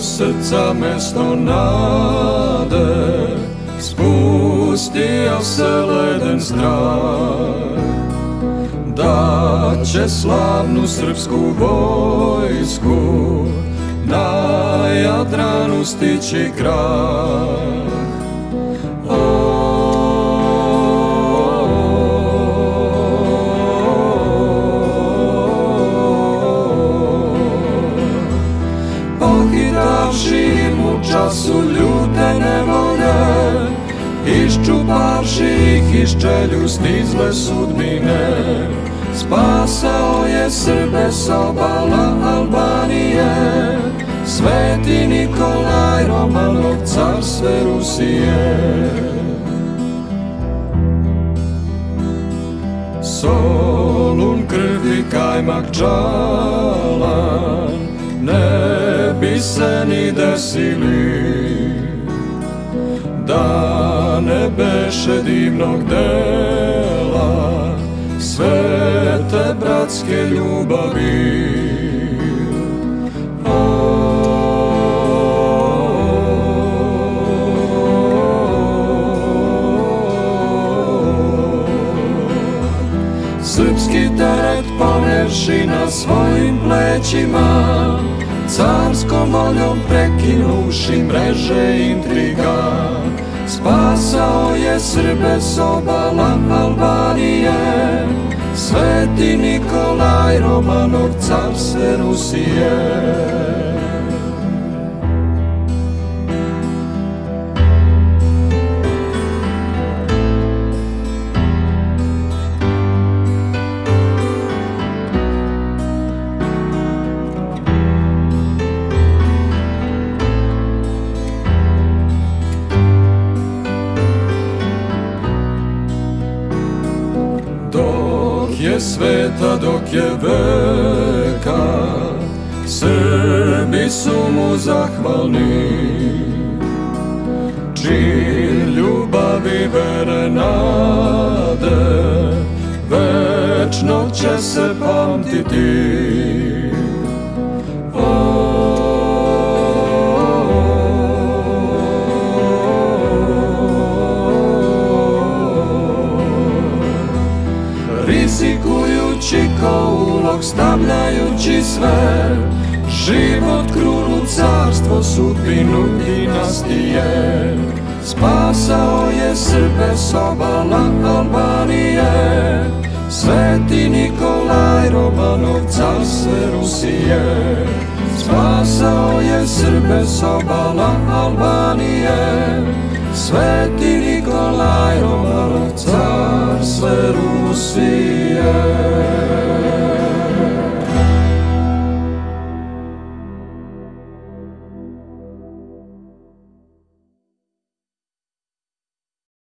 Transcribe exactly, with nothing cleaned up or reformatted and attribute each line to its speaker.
Speaker 1: srca mesto nade, spustio se leden strah, da će slavnu srpsku vojsku na Jadranu stići krah. Pohitavši im u času ljute nevolje, iščupavši ih iz čeljusti zle sudbine, spasao je Srbe s obala Albanije, Sveti Nikolaj Romanov, car sve Rusije. Solun, krvi, kajmak, čalan, ne bi se ni desili da ne beše divnog dela svete bratske ljubavi. Srpski teret ponevši na svojim plećima, carskom voljom prekinuši mreže intriga, spasao je Srbe s obala Albanije, Sveti Nikolaj Romanov, car sve Rusije. Dok je sveta, dok je veka, Srbi su mu zahvalni. Čin ljubavi, vere, nade, večno će se pamtiti. Rizikujući ko ulog, stavljajući sve, život, krunu, carstvo, sudbinu, dinastije, spasao je Srbe s obala Albanije, Sveti Nikolaj Romanov, car sve Rusije. Spasao je Srbe s obala Albanije, Sveti Nikolaj Romanov, car sve Rusije.